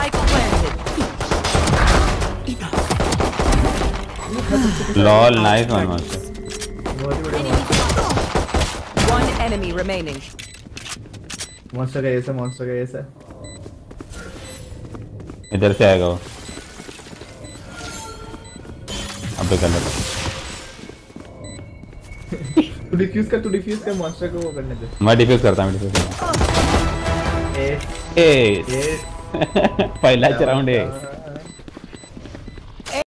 Spike planted. Lol nice one मस्त। One enemy remaining. Monster का ऐसा इधर से आएगा वो। अबे कर लेगा। तू डिफ्यूज कर मॉन्स्टर को वो करने दे। मैं डिफ्यूज करता हूँ ए पहला राउंड है।